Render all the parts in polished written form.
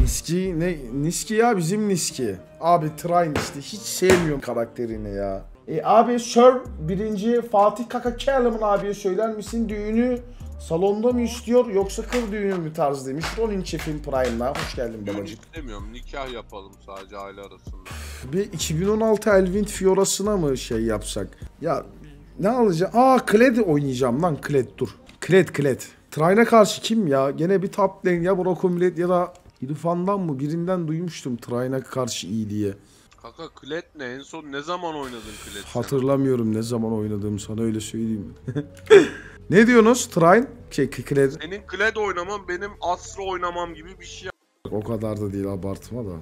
Niski ne? Niski ya, bizim Niski. Abi Trine işte, hiç sevmiyorum karakterini ya. Abi Sir 1. Fatih Kaka Kellerman abiye söyler misin, düğünü salonda mı istiyor yoksa kır düğünü mü tarz demiş. Ronin Chef'in Prime'la hoş geldin babacık. İstemiyorum, nikah yapalım sadece aile arasında. Bir 2016 Elvind Fiora'sına mı şey yapsak? Ya ne alacağım? Kled oynayacağım lan, Kled dur. Kled. Trine'a karşı kim ya? Gene bir top lane ya Brocco Millet ya da İrfan'dan mı? Birinden duymuştum Trine'a karşı iyi diye. Kaka Kled ne? En son ne zaman oynadın Kled? Hatırlamıyorum ne zaman oynadığımı, sana öyle söyleyeyim. Ne diyorsunuz Trine? Kled. Senin Kled oynamam benim Astra oynamam gibi bir şey. O kadar da değil, abartma da.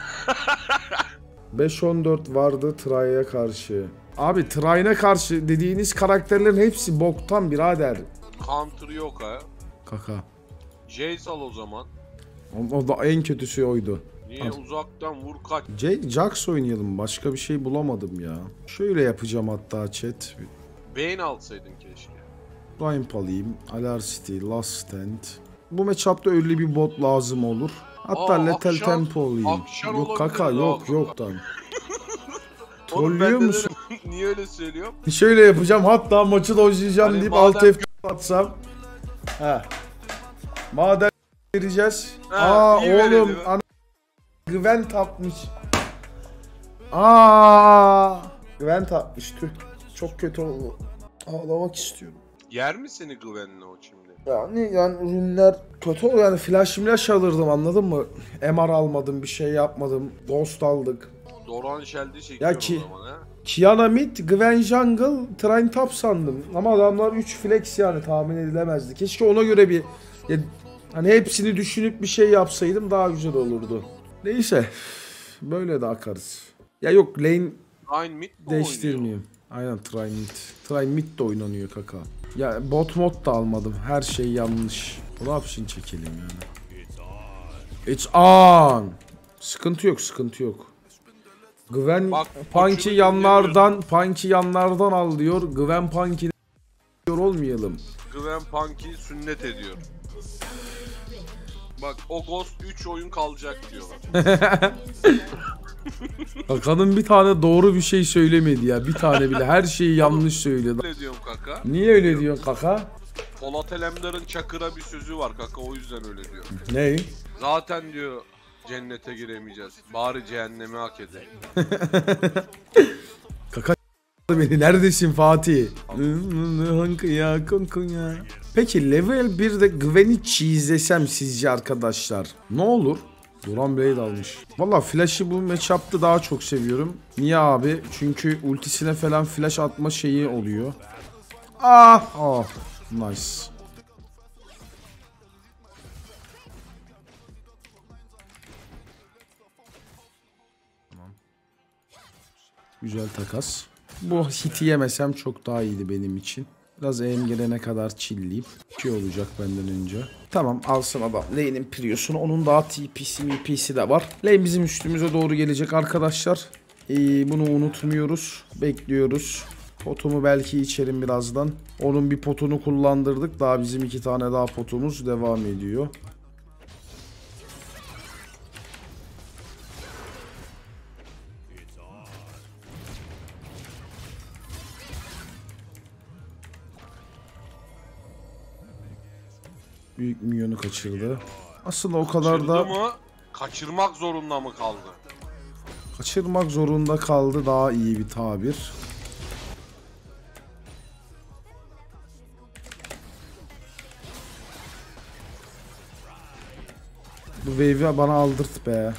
5-14 vardı Trine'a karşı. Abi Trine'a karşı dediğiniz karakterlerin hepsi boktan birader. Counter yok ha. Kaka. Jace al o zaman. O da en kötüsü oydu. Niye uzaktan vur kaç. Jax oynayalım. Başka bir şey bulamadım ya. Şöyle yapacağım hatta chat. Vayne alsaydın keşke. Rhyme alayım. Alarcity, Last Stand. Bu matchup'ta öyle bir bot lazım olur. Hatta Lethal Tempo alayım. Yok kaka, yok lan. Trollüyor musun? Niye öyle söylüyorum? Şöyle yapacağım, hatta maçı da oynayacağım hani deyip madem... alt F atsam. Madem vereceğiz. Oğlum ana Gwen tapmış. Gwen tapmış, tüh. Çok kötü oldu. Ağlamak istiyorum. Yer mi seni Gwen'le o şimdi? Yani ürünler kötü oldu, yani flash alırdım, anladın mı? MR almadım, bir şey yapmadım. Ghost aldık. Doran Shell'de çekiyor o zaman ha. Kiana mid, Gwen jungle, Trine top sandım. Ama adamlar 3 flex, yani tahmin edilemezdi. Keşke ona göre bir... hani hepsini düşünüp bir şey yapsaydım daha güzel olurdu. Neyse. Böyle de akarız. Ya yok, lane Trine mid değiştirmeyeyim. Aynen Trine mid. Trine mid de oynanıyor kaka. Ya bot mod da almadım. Her şey yanlış. Corruption çekelim yani. It's on. Sıkıntı yok. Gwen Punk'i yanlardan al diyor. Gwen Punk'i diyor, olmayalım. Gwen Punk'i sünnet ediyor. Bak o Ghost 3 oyun kalacak diyorlar. Kaka'nın bir tane doğru bir şey söylemedi ya. Bir tane bile, her şeyi yanlış söyledi. Öyle diyorum kaka. Niye öyle diyorsun kaka? Polat Alemdar'ın Çakır'a bir sözü var kaka, o yüzden öyle diyor. Ne? Zaten diyor cennete giremeyeceğiz. Bari cehennemi hak edelim. Kaka beni, neredesin Fatih? Peki level 1'de Gwen'i cheeselesem sizce arkadaşlar ne olur? Doran Blade almış. Valla flash'ı bu matchup'ta daha çok seviyorum. Niye abi? Çünkü ultisine falan flash atma şeyi oluyor. Nice. Tamam. Güzel takas. Bu hiti yemesem çok daha iyiydi benim için. Biraz aim gelene kadar chillleyip şey olacak benden önce. Tamam, alsın adam lane'in Prius'unu. Onun daha TP'si de var. Lane bizim üstümüze doğru gelecek arkadaşlar. Bunu unutmuyoruz. Bekliyoruz. Potumu belki içerim birazdan. Onun bir potunu kullandırdık. Daha bizim 2 tane daha potumuz devam ediyor. Büyük milyonu kaçırdı. Aslında o kadar da... mı? Kaçırmak zorunda mı kaldı? Kaçırmak zorunda kaldı, daha iyi bir tabir. Bu wave'i bana aldırt be.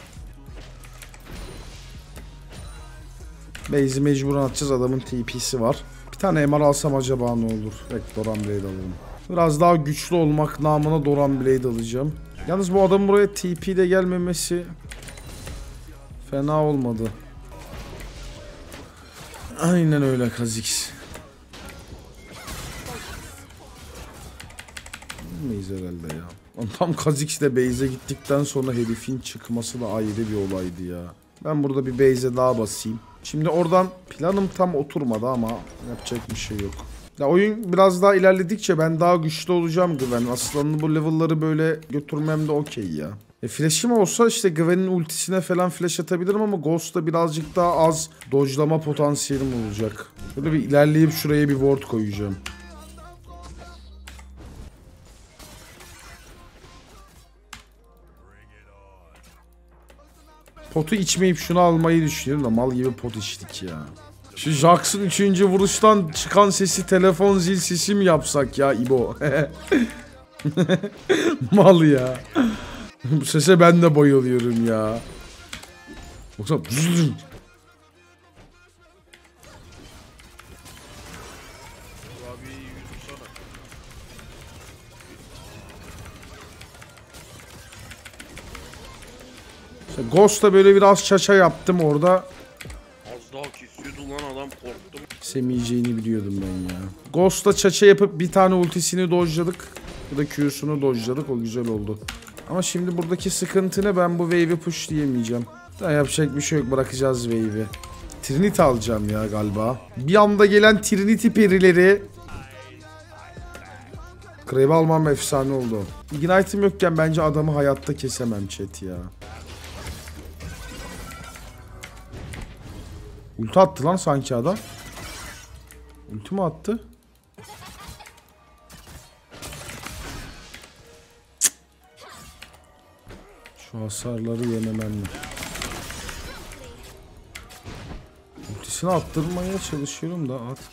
Base'i mecburen atacağız, adamın TP'si var. Bir tane MR alsam acaba ne olur? Belki Doran Blade alalım. Biraz daha güçlü olmak namına Doran Blade alacağım. Yalnız bu adamın buraya TP'de gelmemesi fena olmadı. Aynen öyle Kha'Zix. Bilmeyiz herhalde ya. Tam Kha'Zix'le base'e gittikten sonra herifin çıkması da ayrı bir olaydı ya. Ben burada bir base'e daha basayım. Şimdi oradan planım tam oturmadı ama yapacak bir şey yok. Ya oyun biraz daha ilerledikçe ben daha güçlü olacağım Gwen. Aslında bu level'ları böyle götürmem de okey ya. Flash'im olsa işte Gwen'in ultisine falan flash atabilirim ama Ghost'ta birazcık daha az dodge'lama potansiyelim olacak. Böyle bir ilerleyip şuraya bir ward koyacağım. Potu içmeyip şunu almayı düşünüyorum da mal gibi pot içtik ya. Şu Jax'ın 3. vuruştan çıkan sesi telefon zil sesi mi yapsak ya İbo? Mal ya. Bu sese ben de bayılıyorum ya. Baksana. İşte Ghost'ta böyle biraz çaça yaptım orada. Az daha kesiyordu lan adam, korktum. Semeyeceğini biliyordum ben ya. Ghost'ta çaça yapıp bir tane ultisini dodge'ladık. Bu da Q'sunu dodge'ladık, o güzel oldu. Ama şimdi buradaki sıkıntı ne? Ben bu wave'i push diyemeyeceğim. Daha yapacak bir şey yok, bırakacağız wave'i. Trinity alacağım ya galiba. Bir anda gelen Trinity perileri. Crave almam efsane oldu. Ignite'im yokken bence adamı hayatta kesemem chat ya. Ulti attı lan sanki adam. Ulti mi attı? Cık. Şu hasarları yememem mi? Ultisini attırmaya çalışıyorum da at.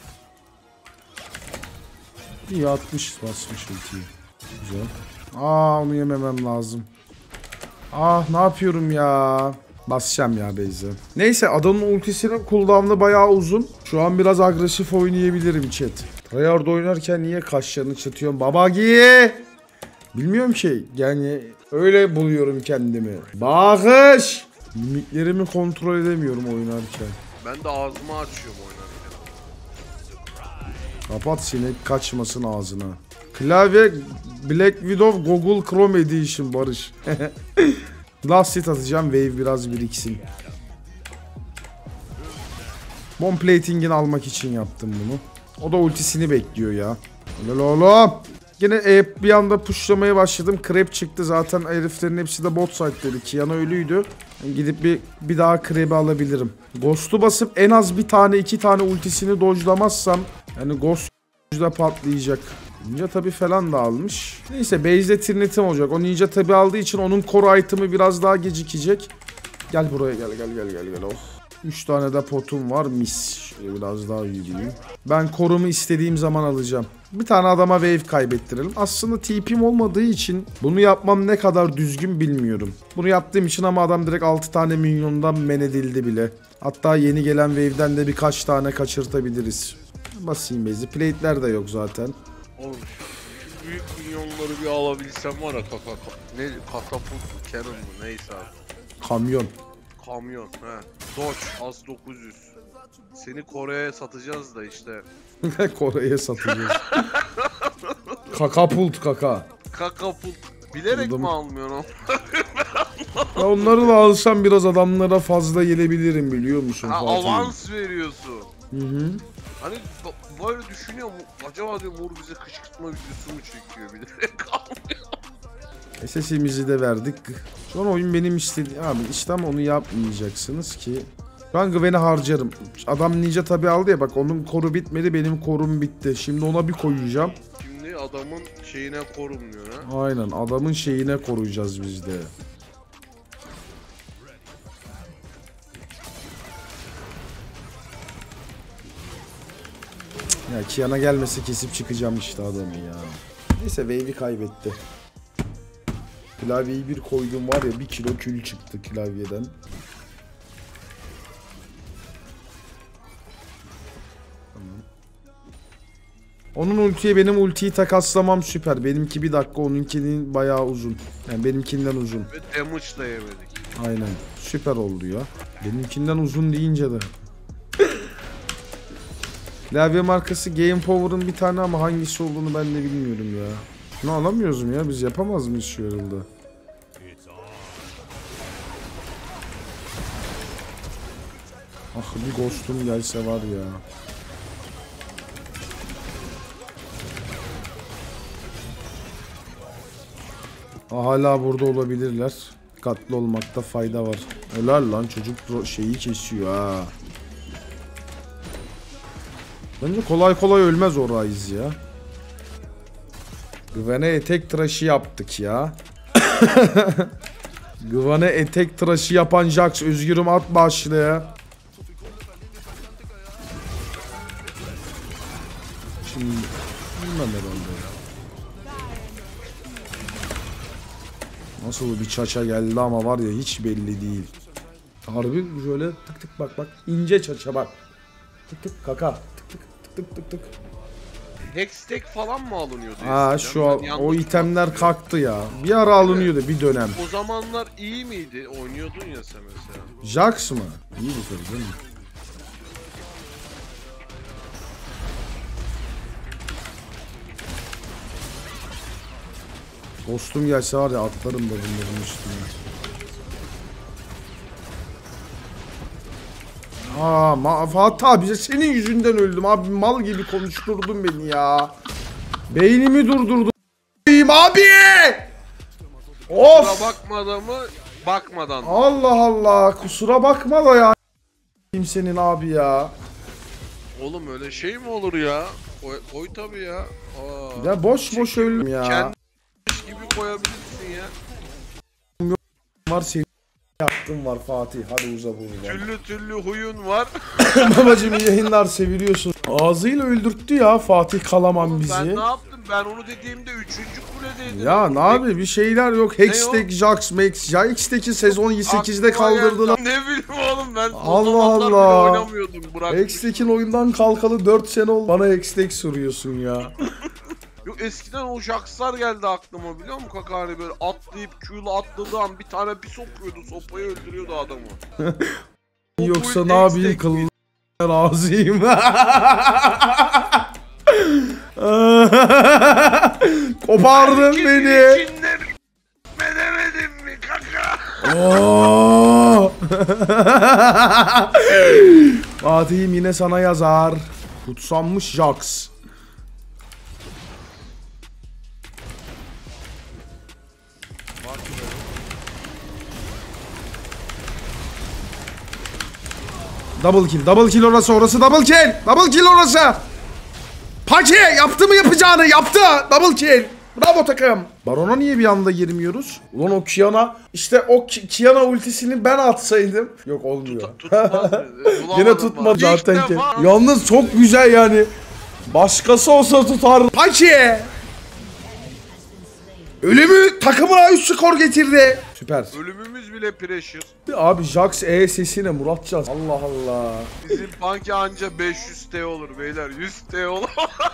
İyi atmış, basmış ultiyi. Güzel. Onu yememem lazım. Ne yapıyorum ya? Basacağım ya base'e. Neyse adamın ultisinin cooldown'ı bayağı uzun. Şu an biraz agresif oynayabilirim chat. Tryhard oynarken niye kaşlarını çatıyorum? Babagi! Bilmiyorum ki. Yani öyle buluyorum kendimi. Bakış! Mimiklerimi kontrol edemiyorum oynarken. Ben de ağzımı açıyorum oynarken. Kapat sinek kaçmasın ağzına. Klavye Black Widow Google Chrome Edition Barış. Last hit atacağım, wave biraz biriksin. Bomb plating'ini almak için yaptım bunu. O da ultisini bekliyor ya. Helal oğlum. Yine bir anda pushlamaya başladım. Crab çıktı zaten, heriflerin hepsi de bot side'leri. Kiana ölüydü. Gidip bir daha Crab'i alabilirim. Ghost'u basıp en az bir tane 2 tane ultisini dodge'lamazsam yani Ghost da patlayacak. Ninja tabi falan da almış. Neyse base'de Trinity'm olacak. O Ninja tabi aldığı için onun core item'ı biraz daha gecikecek. Gel buraya gel. Oh. 3 tane de potum var, mis. Şöyle biraz daha yürüyeyim. Ben core'umu istediğim zaman alacağım. Bir tane adama wave kaybettirelim. Aslında TP'm olmadığı için bunu yapmam ne kadar düzgün bilmiyorum. Bunu yaptığım için ama adam direkt 6 tane minyondan men edildi bile. Hatta yeni gelen wave'den de birkaç tane kaçırtabiliriz. Basayım base'i. Plate'ler de yok zaten. Oğlum şu büyük milyonları bir alabilsem var ya ne katapult cannon mu neyse abi. Kamyon. Kamyon he. Dodge az 900. Seni Kore'ye satacağız da işte. Kore'ye satacağız. Kakapult kaka. Kakapult. Bilerek Adam... mi almıyorsun? Ya onları da alsam biraz adamlara fazla gelebilirim biliyor musun? Avans veriyorsun. Hı. Hani böyle düşünüyorum, acaba diyor Mor bize kışkırtma videosu mu çekiyor, bilerek almıyor. SS'imizi de verdik. Şu an oyun benim istediğim abi işte, ama onu yapmayacaksınız ki. Ben Gwen'i harcarım. Adam Ninja tabi aldı ya, bak onun koru bitmedi, benim korum bitti. Şimdi ona bir koyacağım. Şimdi adamın şeyine korumuyor ha. Aynen, adamın şeyine koruyacağız biz de. Ya Kiana gelmese kesip çıkacağım işte adamı ya. Neyse wave'i kaybetti. Klavyeyi bir koydum var ya, 1 kilo kül çıktı klavyeden. Tamam. Onun ultiye benim ultiyi takaslamam süper. Benimki 1 dakika, onunkinin bayağı uzun. Yani benimkinden uzun. Ve damage da yemedik. Aynen. Süper oldu ya. Benimkinden uzun deyince de. Klavye markası Game Power'ın bir tane ama hangisi olduğunu ben de bilmiyorum ya. Şunu alamıyoruz mu ya? Biz yapamaz mıyız şu yarılda? Ah bir ghost'um gelse var ya. Hala burada olabilirler. Dikkatli olmakta fayda var. Helal lan, çocuk şeyi kesiyor ha. Bence kolay kolay ölmez o Ryze ya. Gwen'e etek tıraşı yaptık ya. Gwen'e etek tıraşı yapan Jax, özgürüm at başlığa. Şimdi bilmem herhalde ya. Nasıl bir çaça geldi ama var ya, hiç belli değil. Harbi şöyle tık tık bak bak. İnce çaça bak. Tık tık kaka. Tık tık tık tık tık tık. Hextech falan mı alınıyordu? Aa eskiden? şu an Ben o yanlış itemler hatırlıyorum. kalktı ya. Bir ara alınıyordu bir dönem. O zamanlar iyi miydi? Oynuyordun ya sen mesela. Jax mı? İyi bir tabii değil mi? Ghost'um gelse var ya, atlarım da bunların üstüne. Fatih abi, senin yüzünden öldüm abi, mal gibi konuşturdun beni ya. Beynimi durdurdun abi. Of. Kusura bakmadan mı? Bakmadan mı? Allah Allah, kusura bakma da ya. Kimsenin abi ya. Oğlum öyle şey mi olur ya? Koy tabii ya. Aa, Ya boş boş öldüm ya. kendi gibi koyabilirsin ya. Var senin yaptığın var Fatih. Hadi uza bunu. Türlü türlü huyun var. Babacım iyi yayınlar, seviliyorsun. Ağzıyla öldürttü ya Fatih Kalaman bizi. Ben ne yaptım? Ben onu dediğimde 3. kuledeydim. Ya ne abi, bir şeyler yok. Hextech, Jax, Max. Ya Hextech'i sezon 8'de kaldırdılar. Ne bileyim oğlum, ben Allah o zamanlar bile Allah. oynamıyordum. Bırakmıştım. Hextech'in oyundan kalkalı 4 sene oldu. Bana Hextech soruyorsun ya. Yok, eskiden o Jax'lar geldi aklıma, biliyor musun kaka, hani böyle atlayıp Q'lu atladığı an bir tane bir sokuyordu, sopayı öldürüyordu adamı. Yoksa bu ne yapayım, Hextech kıllı razıyım. Kopardın beni. Bedemedim mi kaka? Oo! Fatih'im yine sana yazar. Kutsanmış Jax. Double kill orası double kill orası. Paki yaptı mı yapacağını, yaptı, double kill. Bravo takım. Baron'a niye bir anda girmiyoruz? Ulan o Kiana, işte o Kiana ultisini ben atsaydım. Yok olmuyor. Yine tutmadı zaten ki. Yalnız çok güzel yani. Başkası olsa tutar. Paki. Ölümü takımına 3 skor getirdi. Süper. Ölümümüz bile pressure. Abi Jax sesine Muratcan. Allah Allah. Bizim banki anca 500 T olur beyler, 100 T olur.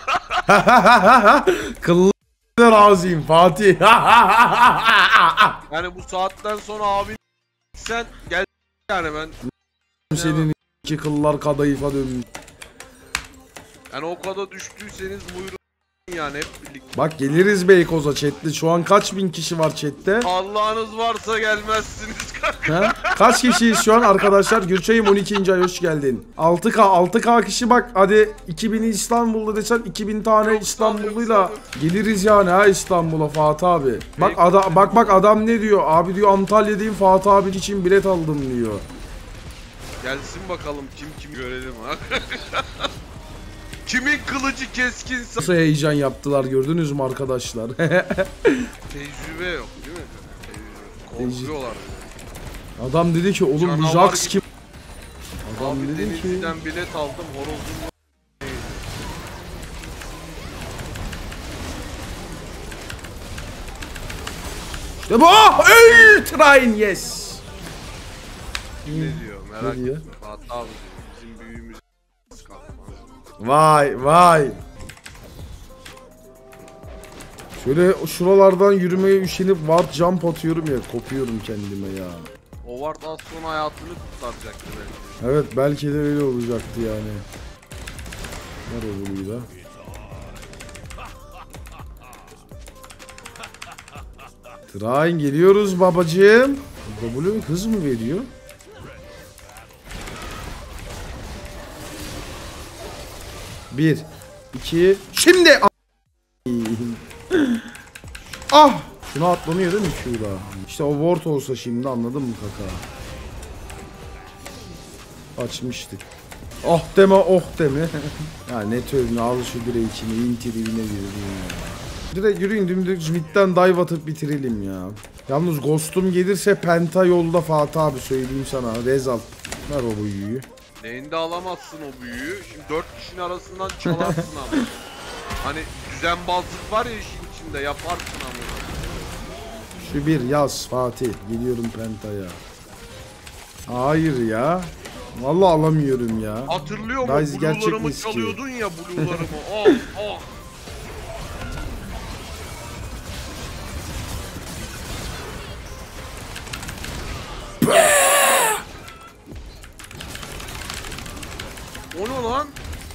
Kıllı razıyım Fatih. Yani bu saatten sonra abi sen gel yani ben. Senin iki kıllar kadayıfa dönmüş. Yani o kadar düştüyseniz buyurun yani, hep birlikte. Bak geliriz Beykoz'a chatte. Şu an kaç bin kişi var chatte? Allah'ınız varsa gelmezsiniz kanka. Ha? Kaç kişiyiz şu an arkadaşlar? Gürçay'ım 12. ay, hoş geldin. 6K kişi bak, hadi 2000'i İstanbul'da desen 2000 tane Yok, İstanbulluyla yok. geliriz yani ha İstanbul'a Fatih abi. Bak adam ne diyor? Abi diyor, Antalya'dayım, Fatih abi için bilet aldım diyor. Gelsin bakalım kim görelim ha. Kimin kılıcı keskinse. Nasıl heyecan yaptılar gördünüz mü arkadaşlar? Tecrübe yok değil mi? Korkuyorlar. Adam dedi ki oğlum bu Canavar Jax gibi. kim? Adam Abi dedi ki Denizli'den bilet aldım, horozum. işte bu. Train yes. Ne diyor merak Ne diyor? etme. Fatih abi bizim büyüğümüz kalkmaz. Vay. Şöyle şuralardan yürümeye üşenip ward jump atıyorum ya, kopuyorum kendime ya. O Ward az sonra hayatını kurtaracaktı belki. Evet belki de öyle olacaktı yani. Nerede oluyor da? Train geliyoruz babacığım. W hız mı veriyor? Bir, iki, şimdi. Ah! Şuna atlanıyor değil mi Q'da? İşte o ward olsa şimdi anladın mı kaka? Açmıştık. Oh deme oh deme. Ya ne tövbe al şu Drake'ini inti dibine girdin ya. Direkt yürüyün dümdüz midden dive atıp bitirelim ya. Yalnız ghost'um gelirse penta yolda Fatih abi söyleyeyim sana. Rezal. Ver o büyüyü. Neyinde alamazsın o büyüyü. Şimdi 4 kişinin arasından çalarsın ama. Hani düzenbazlık var ya işin içinde yaparsın ama. Şu bir yaz Fatih. Geliyorum pentaya. Hayır ya. Vallahi alamıyorum ya. Hatırlıyor musun? Rise gerçek Blue'larımı riski. çalıyordun ya Blue'larımı. Oh oh. O ne lan?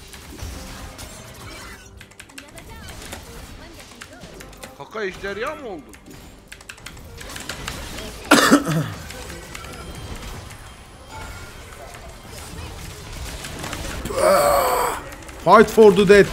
Kaka ejderha mı oldu? Fight for the dead.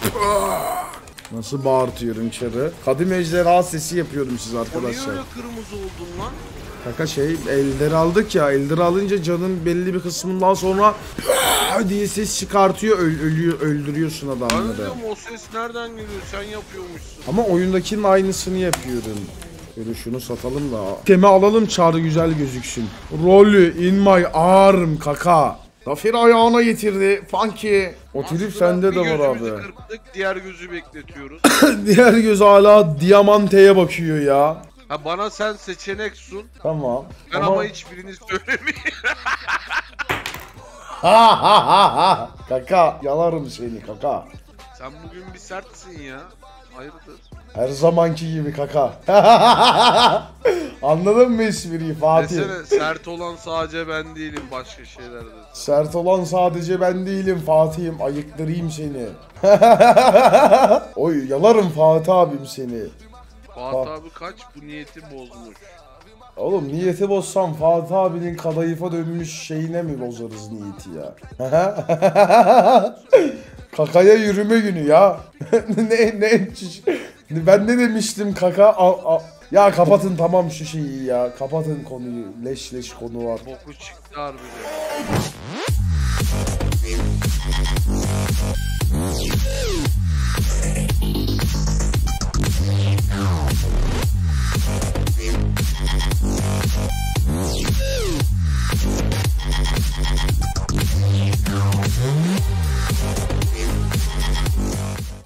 Nasıl bağırtıyorum çarı. Kadim ejderha sesi yapıyorum siz O niye arkadaşlar. öyle kırmızı oldun lan? Kaka elleri aldık ya. Elleri alınca canın belli bir kısmından sonra diye ses çıkartıyor. Öldürüyorsun Ben adamları. diyorum o ses nereden geliyor? Sen yapıyormuşsun. Ama oyundakinin aynısını yapıyorum. Böyle şunu satalım da. Temi alalım çağrı güzel gözüksün. Rolü in my arm kaka. Zafir ayağına getirdi. Funky. O trip Aslında sende de bir var gözümüzü abi. kırptık, diğer gözü bekletiyoruz. Diğer göz hala diamanteye bakıyor ya. Ha bana sen seçenek sun. Tamam. Ben ama hiçbirini söylemeyeyim. Kaka yalarım seni kaka. Sen bugün bir sertsin ya. Hayırdır? Her zamanki gibi kaka. Anladın mı espriyi Fatih? Desene sert olan sadece ben değilim, başka şeyler de. Sert olan sadece ben değilim Fatih'im. Ayıktırayım seni. Oy yalarım Fatih abim seni. Fatih abi kaç? Bu niyeti bozmuş. Oğlum niyeti bozsam Fatih abinin kadayıfa dönmüş şeyine mi bozarız niyeti ya? Kakaya yürüme günü ya. Ben ne demiştim kaka? Ya kapatın tamam şu şeyi ya. Kapatın konuyu. Leş konu var. Boku çıktı harbiden.